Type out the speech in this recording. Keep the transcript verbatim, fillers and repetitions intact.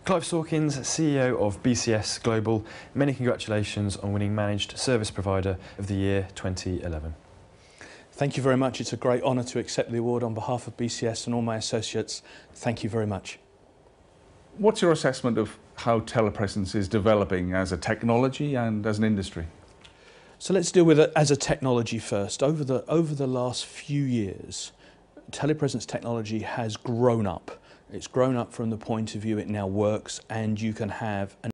Clive Sawkins, C E O of B C S Global, many congratulations on winning Managed Service Provider of the Year twenty eleven. Thank you very much. It's a great honour to accept the award on behalf of B C S and all my associates. Thank you very much. What's your assessment of how telepresence is developing as a technology and as an industry? So let's deal with it as a technology first. Over the, over the last few years, telepresence technology has grown up. It's grown up from the point of view it now works, and you can have an